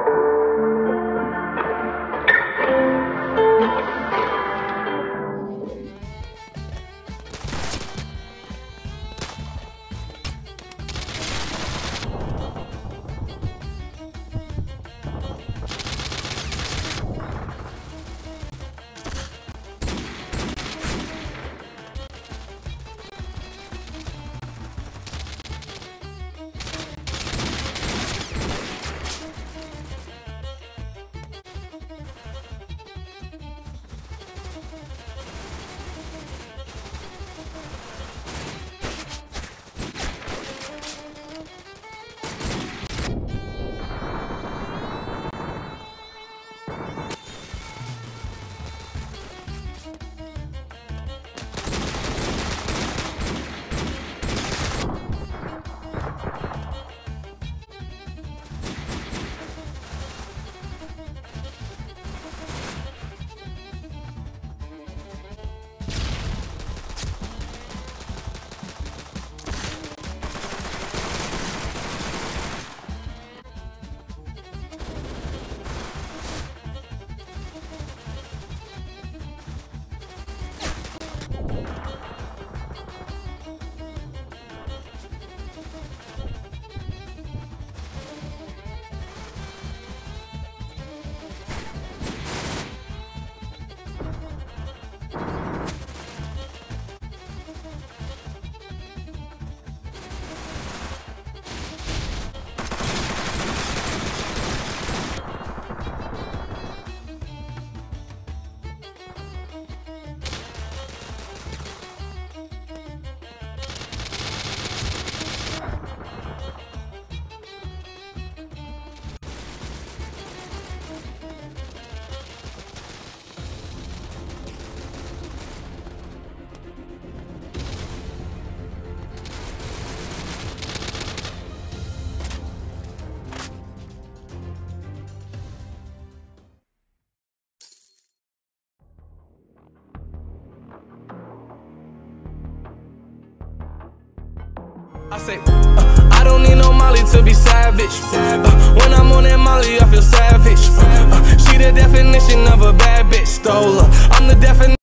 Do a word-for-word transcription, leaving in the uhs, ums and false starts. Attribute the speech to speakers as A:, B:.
A: I say, uh, I don't need no Molly to be savage. Uh, when I'm on that Molly, I feel savage. Uh, uh, she the definition of a bad bitch. Stole her. I'm the definition.